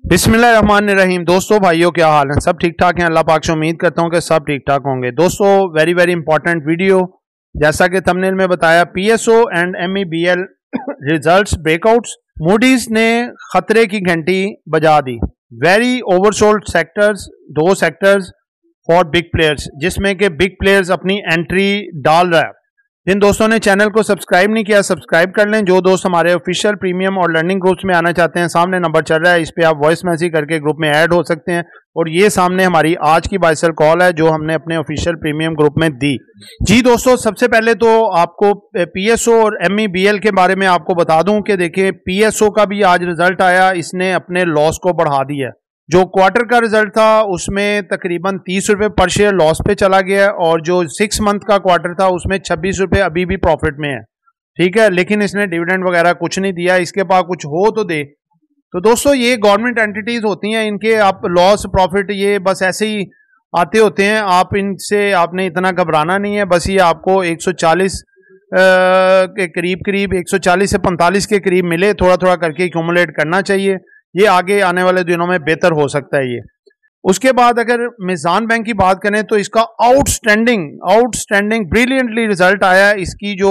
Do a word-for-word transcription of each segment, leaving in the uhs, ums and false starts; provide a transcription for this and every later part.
बिस्मिल्लाहिर्रहमानिर्रहीम। दोस्तों भाइयों क्या हाल है, सब ठीक ठाक हैं। अल्लाह पाक से उम्मीद करता हूं कि सब ठीक ठाक होंगे। दोस्तों वेरी वेरी इंपॉर्टेंट वीडियो, जैसा कि थंबनेल में बताया, PSO and MEBL results breakouts. Moody's ने खतरे की घंटी बजा दी। वेरी ओवरसोल्ड सेक्टर्स, दो सेक्टर्स फॉर बिग प्लेयर्स, जिसमें कि बिग प्लेयर्स अपनी एंट्री डाल रहा है। जिन दोस्तों ने चैनल को सब्सक्राइब नहीं किया सब्सक्राइब कर लें। जो दोस्त हमारे ऑफिशियल प्रीमियम और लर्निंग ग्रुप्स में आना चाहते हैं, सामने नंबर चल रहा है, इस पे आप वॉइस मैसेज करके ग्रुप में ऐड हो सकते हैं। और ये सामने हमारी आज की बाइसेल कॉल है जो हमने अपने ऑफिशियल प्रीमियम ग्रुप में दी। जी दोस्तों, सबसे पहले तो आपको पीएसओ और एमईबीएल के बारे में आपको बता दूं कि देखिए, पीएसओ का भी आज रिजल्ट आया, इसने अपने लॉस को बढ़ा दिया। जो क्वार्टर का रिजल्ट था उसमें तकरीबन तीस रुपए पर शेयर लॉस पे चला गया, और जो सिक्स मंथ का क्वार्टर था उसमें छब्बीस रुपए अभी भी प्रॉफिट में है। ठीक है, लेकिन इसने डिविडेंड वगैरह कुछ नहीं दिया। इसके पास कुछ हो तो दे। तो दोस्तों ये गवर्नमेंट एंटिटीज होती हैं, इनके आप लॉस प्रॉफिट ये बस ऐसे ही आते होते हैं। आप इनसे आपने इतना घबराना नहीं है। बस ये आपको एक सौ चालीस के करीब करीब एक सौ चालीस से पैंतालीस के करीब मिले, थोड़ा थोड़ा करके एक्यूमुलेट करना चाहिए। ये आगे आने वाले दिनों में बेहतर हो सकता है ये। उसके बाद अगर मिजान बैंक की बात करें तो इसका आउटस्टैंडिंग आउटस्टैंडिंग ब्रिलियंटली रिजल्ट आया। इसकी जो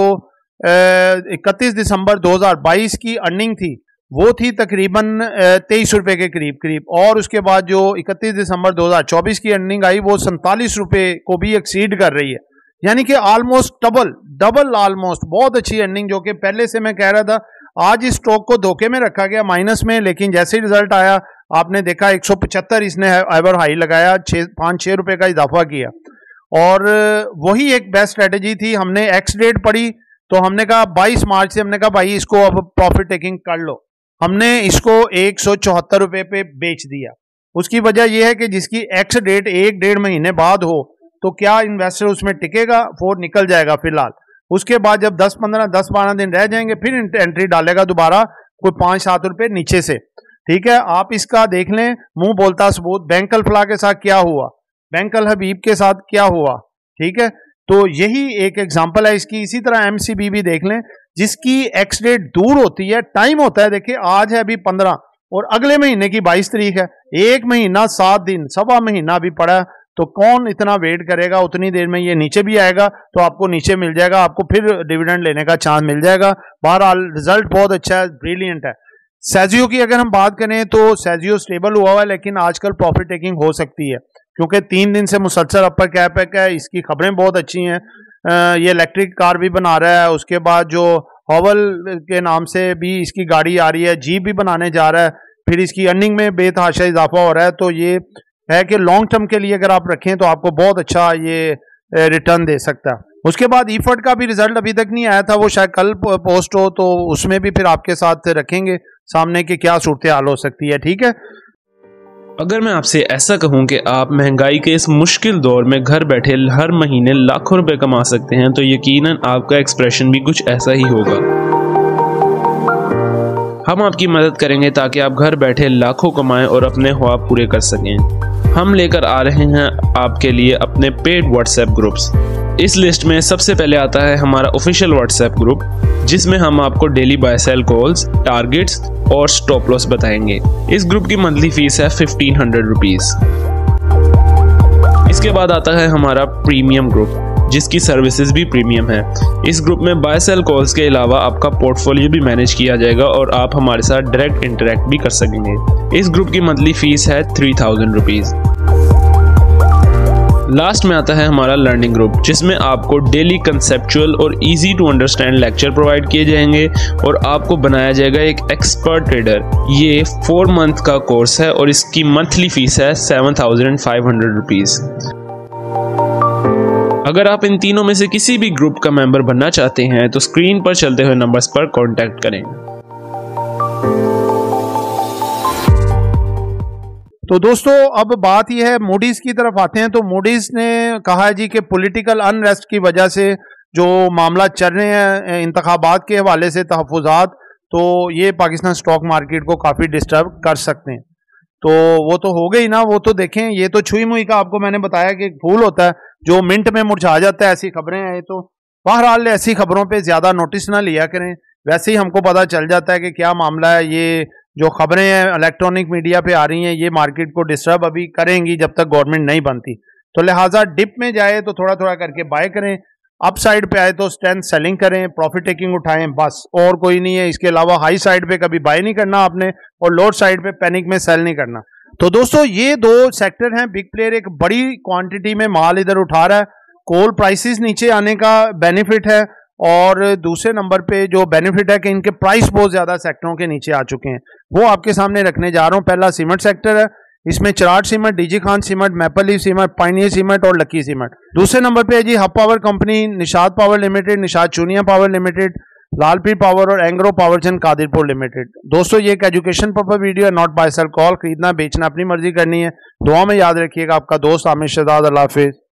इकतीस दिसंबर दो हज़ार बाईस की अर्निंग थी वो थी तकरीबन तेईस रुपए के करीब करीब, और उसके बाद जो इकतीस दिसंबर दो हज़ार चौबीस की अर्निंग आई वो सैंतालीस रुपए को भी एक्सीड कर रही है। यानी कि ऑलमोस्ट डबल डबल ऑलमोस्ट बहुत अच्छी अर्निंग, जो कि पहले से मैं कह रहा था। आज इस स्टॉक को धोखे में रखा गया माइनस में, लेकिन जैसे ही रिजल्ट आया आपने देखा एक सौ पचहत्तर इसने एवर हाई लगाया, छः पाँच छः रुपए का इजाफा किया। और वही एक बेस्ट स्ट्रेटेजी थी। हमने एक्स डेट पड़ी तो हमने कहा बाईस मार्च से हमने कहा भाई इसको अब प्रॉफिट टेकिंग कर लो। हमने इसको एक सौ चौहत्तर रुपये पे बेच दिया। उसकी वजह यह है कि जिसकी एक्स डेट एक डेढ़ महीने बाद हो तो क्या इन्वेस्टर उसमें टिकेगा, वो निकल जाएगा फिलहाल। उसके बाद जब दस पंद्रह दस बारह दिन रह जाएंगे फिर एंट्री डालेगा दोबारा कोई पाँच सात रुपये नीचे से। ठीक है, आप इसका देख लें, मुंह बोलता सबूत। बैंक अल फलाह के साथ क्या हुआ, बैंक अल हबीब के साथ क्या हुआ। ठीक है, तो यही एक एग्जांपल है इसकी। इसी तरह एमसीबी भी देख लें, जिसकी एक्स डेट दूर होती है, टाइम होता है। देखिए आज है अभी पंद्रह और अगले महीने की बाईस तारीख है, एक महीना सात दिन सवा महीना भी पड़ा। तो कौन इतना वेट करेगा, उतनी देर में ये नीचे भी आएगा तो आपको नीचे मिल जाएगा, आपको फिर डिविडेंड लेने का चांस मिल जाएगा। बहरहाल रिजल्ट बहुत अच्छा है, ब्रिलियंट है। सेजियो की अगर हम बात करें तो सेजियो स्टेबल हुआ हुआ है, लेकिन आजकल प्रॉफिट टेकिंग हो सकती है क्योंकि तीन दिन से मुसलसल अपर कैप है। इसकी खबरें बहुत अच्छी हैं। ये इलेक्ट्रिक कार भी बना रहा है, उसके बाद जो हॉवल के नाम से भी इसकी गाड़ी आ रही है, जीप भी बनाने जा रहा है, फिर इसकी अर्निंग में बेतहाशा इजाफा हो रहा है। तो ये है कि लॉन्ग टर्म के लिए अगर आप रखें तो आपको बहुत अच्छा ये रिटर्न दे सकता है। उसके बाद ईफर्ट का भी रिजल्ट अभी तक नहीं आया था, वो शायद कल पोस्ट हो, तो उसमें भी फिर आपके साथ रखेंगे सामने की क्या सूरत हाल हो सकती है। ठीक है, अगर मैं आपसे ऐसा कहूं कि आप महंगाई के इस मुश्किल दौर में घर बैठे हर महीने लाखों रुपए कमा सकते हैं, तो यकीनन आपका एक्सप्रेशन भी कुछ ऐसा ही होगा। हम आपकी मदद करेंगे ताकि आप घर बैठे लाखों कमाएं और अपने ख्वाब पूरे कर सकें। हम लेकर आ रहे हैं आपके लिए अपने पेड व्हाट्सएप ग्रुप्स। इस लिस्ट में सबसे पहले आता है हमारा ऑफिशियल व्हाट्सएप ग्रुप, जिसमें हम आपको daily buy sell calls, targets और स्टॉप लॉस बताएंगे। इस ग्रुप की मंथली फीस है फिफ्टीन हंड्रेड रुपीज। इसके बाद आता है हमारा प्रीमियम ग्रुप, जिसकी सर्विसेज भी प्रीमियम है। इस ग्रुप में बाय सेल कॉल्स के अलावा आपका पोर्टफोलियो भी मैनेज किया जाएगा और आप हमारे साथ डायरेक्ट इंटरेक्ट भी कर सकेंगे। इस ग्रुप की मंथली फीस है थ्री थाउजेंड रुपीज। लास्ट में आता है हमारा लर्निंग ग्रुप, जिसमें आपको डेली कंसेप्चुअल और easy to understand lecture provide किए जाएंगे और आपको बनाया जाएगा एक एक्सपर्ट ट्रेडर। ये फोर मंथ का कोर्स है और इसकी मंथली फीस है seven thousand five hundred rupees. अगर आप इन तीनों में से किसी भी ग्रुप का मेंबर बनना चाहते हैं तो स्क्रीन पर चलते हुए नंबर्स पर कांटेक्ट करें। तो दोस्तों अब बात यह है, मूडीज की तरफ आते हैं। तो मूडीज ने कहा है जी कि पॉलिटिकल अनरेस्ट की वजह से जो मामला चल रहे हैं इंतखाबात के हवाले से तहफ़्फ़ुज़ात, तो ये पाकिस्तान स्टॉक मार्केट को काफ़ी डिस्टर्ब कर सकते हैं। तो वो तो हो गई ना, वो तो देखें, ये तो छुई मुई का आपको मैंने बताया कि फूल होता है जो मिनट में मुरझा जाता है। ऐसी खबरें हैं तो बहरहाल ऐसी खबरों पे ज़्यादा नोटिस ना लिया करें। वैसे ही हमको पता चल जाता है कि क्या मामला है। ये जो खबरें हैं इलेक्ट्रॉनिक मीडिया पे आ रही हैं ये मार्केट को डिस्टर्ब अभी करेंगी जब तक गवर्नमेंट नहीं बनती। तो लिहाजा डिप में जाए तो थोड़ा थोड़ा करके बाय करें, अप साइड पे आए तो स्ट्रेंथ सेलिंग करें, प्रॉफिट टेकिंग उठाएं, बस और कोई नहीं है। इसके अलावा हाई साइड पे कभी बाय नहीं करना आपने और लोअर साइड पे पैनिक में सेल नहीं करना। तो दोस्तों ये दो सेक्टर हैं, बिग प्लेयर एक बड़ी क्वांटिटी में माल इधर उठा रहा है, कोल प्राइसेस नीचे आने का बेनिफिट है और दूसरे नंबर पे जो बेनिफिट है कि इनके प्राइस बहुत ज्यादा सेक्टरों के नीचे आ चुके हैं, वो आपके सामने रखने जा रहा हूं। पहला सीमेंट सेक्टर है, इसमें Cherat Cement, DG Khan Cement, Maple Leaf Cement, Pioneer Cement और लकी सीमेंट। दूसरे नंबर पे है जी Hub Power Company, Nishat Power Limited, Nishat Chunian Power Limited, Lalpir Power और एंग्रो पावरजन कादिरपुर लिमिटेड। दोस्तों ये एक एजुकेशन पर्पस वीडियो है, नॉट बाय सेल कॉल। खरीदना बेचना अपनी मर्जी करनी है। दुआ में याद रखिएगा। आपका दोस्त आमिर शहजाद। अल्लाह हाफिज।